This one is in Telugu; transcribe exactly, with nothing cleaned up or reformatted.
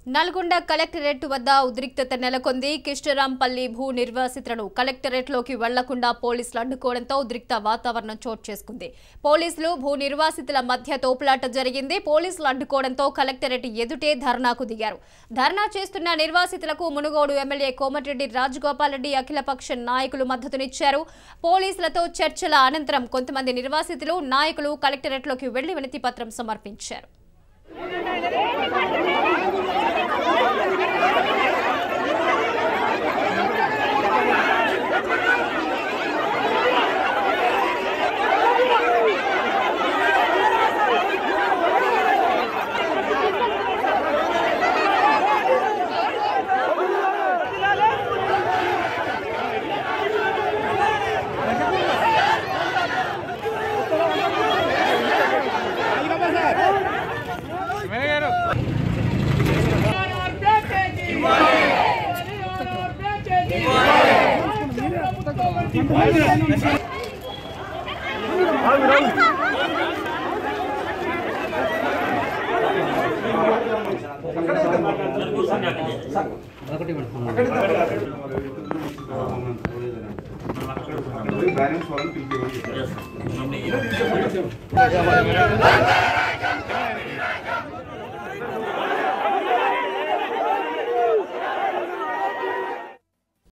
నల్గొండ కలెక్టరేట్ వద్ద ఉద్రిక్తత నెలకొంది. కిష్టరాంపల్లి భూ నిర్వాసితులను కలెక్టరేట్లోకి వెళ్లకుండా పోలీసులు అడ్డుకోవడంతో ఉద్రిక్త వాతావరణం చోటు చేసుకుంది. పోలీసులు భూ నిర్వాసితుల మధ్య తోపులాట జరిగింది. పోలీసులు అడ్డుకోవడంతో కలెక్టరేట్ ఎదుటే ధర్నాకు దిగారు. ధర్నా చేస్తున్న నిర్వాసితులకు మునుగోడు ఎమ్మెల్యే కోమటిరెడ్డి రాజగోపాల్ రెడ్డి అఖిలపక్ష నాయకులు మద్దతునిచ్చారు. పోలీసులతో చర్చల అనంతరం కొంతమంది నిర్వాసితులు నాయకులు కలెక్టరేట్లోకి వెళ్లి వినతి పత్రం సమర్పించారు. బ్యాలెన్స్